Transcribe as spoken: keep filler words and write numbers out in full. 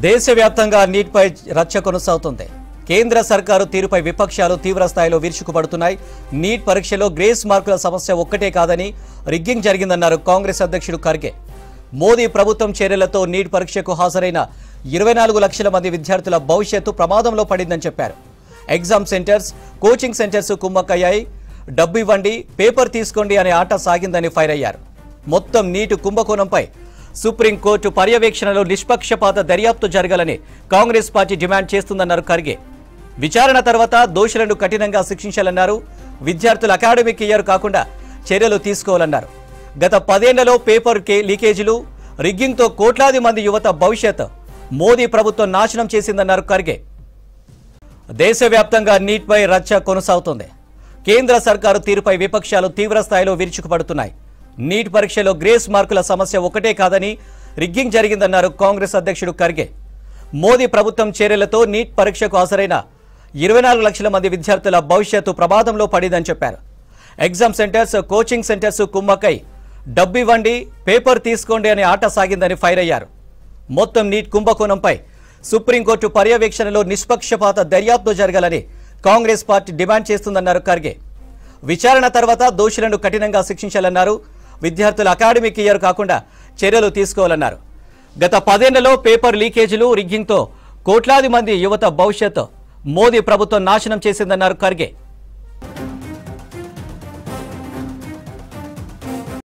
దేశవ్యాప్తంగా నీట్పై రచ్చ కొనసాగుతోంది. కేంద్ర సర్కారు తీరుపై విపక్షాలు తీవ్ర స్థాయిలో విరుచుకుపడుతున్నాయి. నీట్ పరీక్షలో గ్రేస్ మార్కుల సమస్య ఒక్కటే కాదని రిగ్గింగ్ జరిగిందన్నారు కాంగ్రెస్ అధ్యక్షుడు ఖర్గే. మోదీ ప్రభుత్వం చర్యలతో నీట్ పరీక్షకు హాజరైన ఇరవై నాలుగు లక్షల మంది విద్యార్థుల భవిష్యత్తు ప్రమాదంలో పడిందని చెప్పారు. ఎగ్జామ్ సెంటర్స్, కోచింగ్ సెంటర్స్ కుమ్మక్కయ్యాయి. డబ్బు ఇవ్వండి, పేపర్ తీసుకోండి అనే ఆట సాగిందని ఫైర్ అయ్యారు. మొత్తం నీటు కుంభకోణంపై సుప్రీంకోర్టు పర్యవేక్షణలో నిష్పక్షపాత దర్యాప్తు జరగాలని కాంగ్రెస్ పార్టీ డిమాండ్ చేస్తుందన్నారు ఖర్గే. విచారణ తర్వాత దోషులను కఠినంగా శిక్షించాలన్నారు. విద్యార్థుల అకాడమిక్ ఇయర్ కాకుండా చర్యలు తీసుకోవాలన్నారు. గత పదేళ్లలో పేపర్ లీకేజీలు, రిగ్గింగ్తో కోట్లాది మంది యువత భవిష్యత్ మోదీ ప్రభుత్వం నాశనం చేసిందన్నారు ఖర్గే. దేశవ్యాప్తంగా నీట్పై రచ్చ కొనసాగుతోంది. కేంద్ర సర్కారు తీరుపై విపక్షాలు తీవ్ర స్థాయిలో విరుచుకుపడుతున్నాయి. నీట్ పరీక్షలో గ్రేస్ మార్కుల సమస్య ఒకటే కాదని రిగ్గింగ్ జరిగిందన్నారు కాంగ్రెస్ అధ్యక్షుడు ఖర్గే. మోదీ ప్రభుత్వం చర్యలతో నీట్ పరీక్షకు హాజరైన ఇరవై నాలుగు లక్షల మంది విద్యార్థుల భవిష్యత్తు ప్రమాదంలో పడిందని చెప్పారు. ఎగ్జామ్ సెంటర్స్, కోచింగ్ సెంటర్స్ కుమ్మక్కై డబ్బు ఇవ్వండి, పేపర్ తీసుకోండి అనే ఆట సాగిందని ఫైర్ అయ్యారు. మొత్తం నీట్ కుంభకోణంపై సుప్రీంకోర్టు పర్యవేక్షణలో నిష్పక్షపాత దర్యాప్తు జరగాలని కాంగ్రెస్ పార్టీ డిమాండ్ చేస్తుందన్నారు ఖర్గే. విచారణ తర్వాత దోషులను కఠినంగా శిక్షించాలన్నారు. విద్యార్థుల అకాడమిక్ ఇయర్ కాకుండా చర్యలు తీసుకోవాలన్నారు. గత పదేళ్లలో పేపర్ లీకేజీలు, రిగ్గింగ్తో కోట్లాది మంది యువత భవిష్యత్ మోదీ ప్రభుత్వం నాశనం చేసిందన్నారు ఖర్గే.